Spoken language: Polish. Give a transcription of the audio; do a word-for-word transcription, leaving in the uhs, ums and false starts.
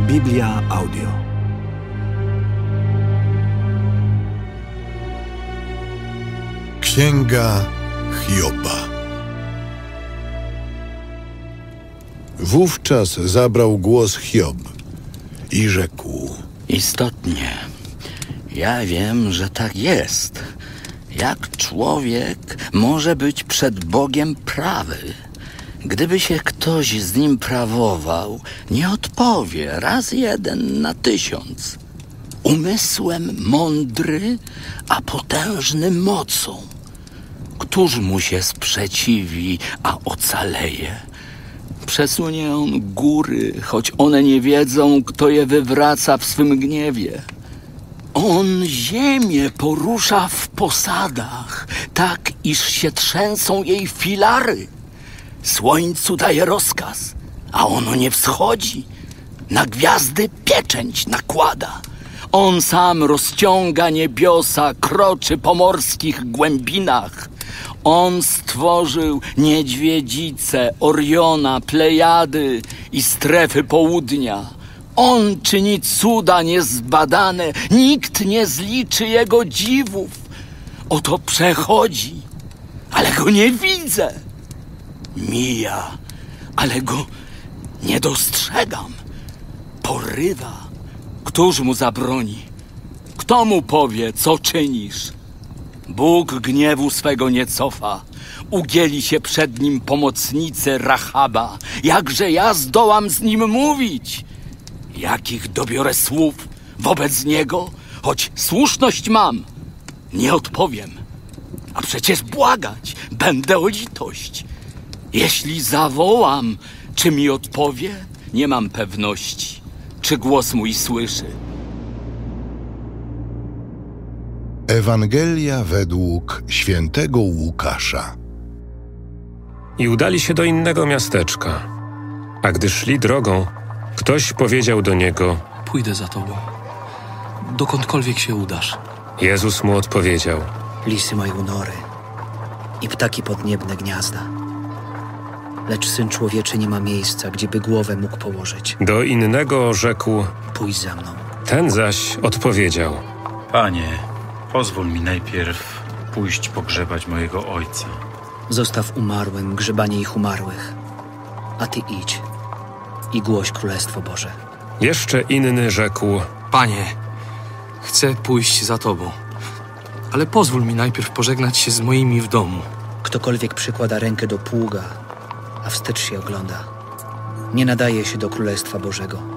Biblia Audio. Księga Hioba. Wówczas zabrał głos Hiob i rzekł: Istotnie, ja wiem, że tak jest. Jak człowiek może być przed Bogiem prawy? Gdyby się ktoś z nim prawował, nie odpowie raz jeden na tysiąc. Umysłem mądry, a potężny mocą. Któż mu się sprzeciwi, a ocaleje? Przesunie on góry, choć one nie wiedzą, kto je wywraca w swym gniewie. On ziemię porusza w posadach, tak iż się trzęsą jej filary. Słońcu daje rozkaz, a ono nie wschodzi. Na gwiazdy pieczęć nakłada. On sam rozciąga niebiosa, kroczy po morskich głębinach. On stworzył niedźwiedzice, Oriona, Plejady i strefy południa. On czyni cuda niezbadane, nikt nie zliczy jego dziwów. Oto przechodzi, ale go nie widzę. Mija, ale go nie dostrzegam. Porywa, któż mu zabroni? Kto mu powie, co czynisz? Bóg gniewu swego nie cofa. Ugięli się przed nim pomocnicy Rahaba. Jakże ja zdołam z nim mówić? Jakich dobiorę słów wobec niego? Choć słuszność mam, nie odpowiem. A przecież błagać będę o litość. Jeśli zawołam, czy mi odpowie? Nie mam pewności, czy głos mój słyszy. Ewangelia według świętego Łukasza. I udali się do innego miasteczka. A gdy szli drogą, ktoś powiedział do niego: Pójdę za tobą, dokądkolwiek się udasz. Jezus mu odpowiedział: Lisy mają nory i ptaki podniebne gniazda, lecz Syn Człowieczy nie ma miejsca, gdzieby głowę mógł położyć. Do innego rzekł: Pójdź za mną. Ten zaś odpowiedział: Panie, pozwól mi najpierw pójść pogrzebać mojego ojca. Zostaw umarłym grzebanie ich umarłych, a ty idź i głoś Królestwo Boże. Jeszcze inny rzekł: Panie, chcę pójść za tobą, ale pozwól mi najpierw pożegnać się z moimi w domu. Ktokolwiek przykłada rękę do pługa, a wstecz się ogląda, nie nadaje się do Królestwa Bożego.